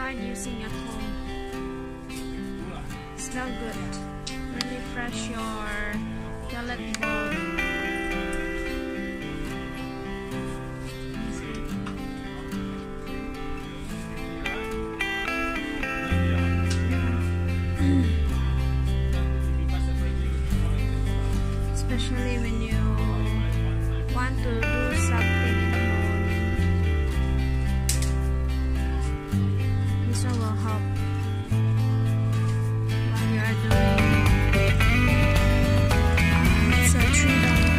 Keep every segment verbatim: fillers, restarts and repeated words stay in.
tried using at home. Smell good. Really fresh your toilet bowl. Especially when you want to do something in the morning. This one will help while you are doing. It's a three dollar.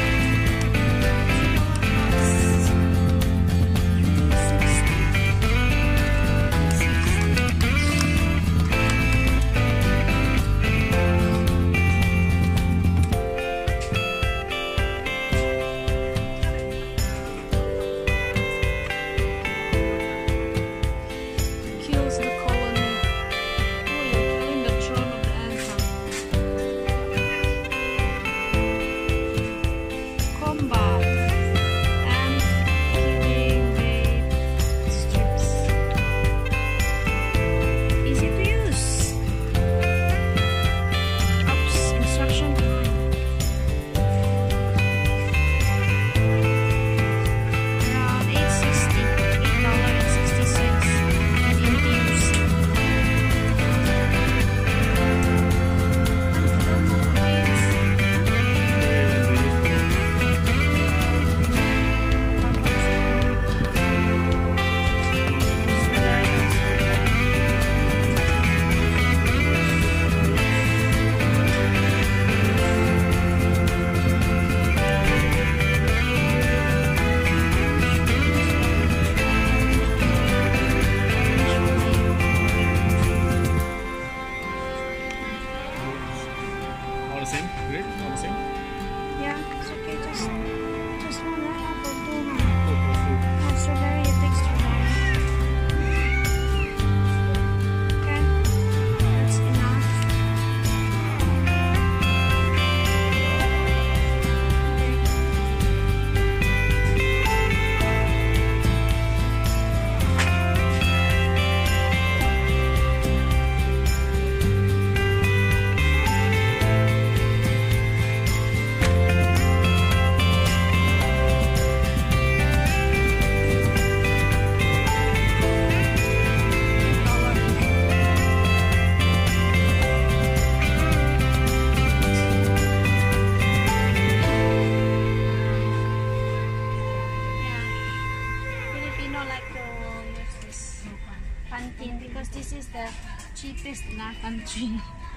Because this is the cheapest in our country.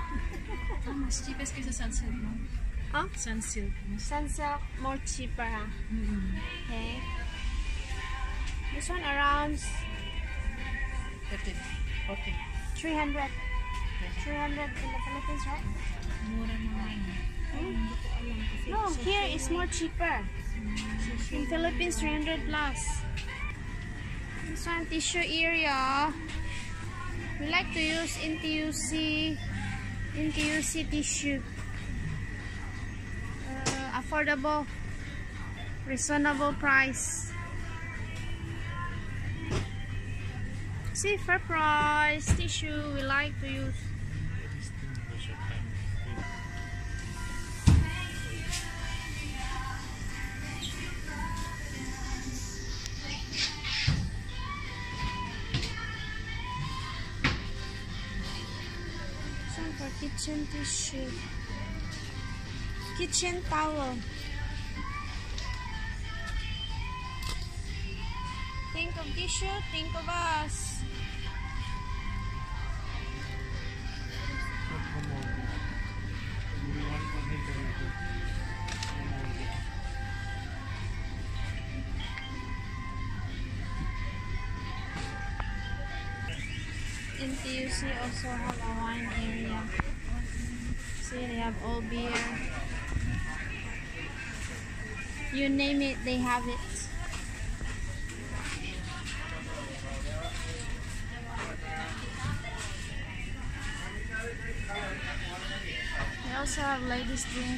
Oh, mas cheapest kaysa Sunsilk, no? Huh? Sunsilk. Sunsilk more cheaper. Huh? Mm-hmm. Okay. This one around thirty, forty. three hundred. three hundred in the Philippines, right? Mura naman. Hmm? No, here is more cheaper. In Philippines, three hundred plus. This one tissue area. We like to use N T U C, N T U C tissue. Uh, affordable, reasonable price. See, fair price tissue we like to use. For kitchen tissue, kitchen towel. Think of tissue, think of us. N T U C also have a wine area. See, they have all beer. You name it, they have it. They also have ladies' drink.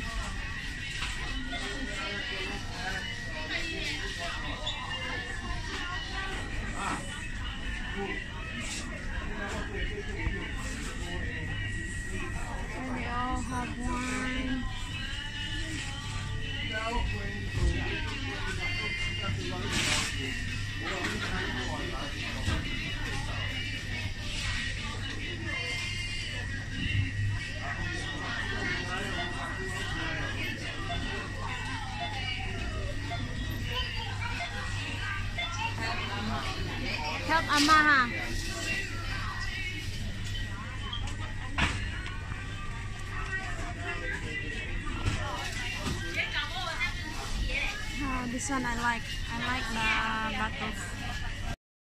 ama ha. Oh, this one I like. I like the bottles.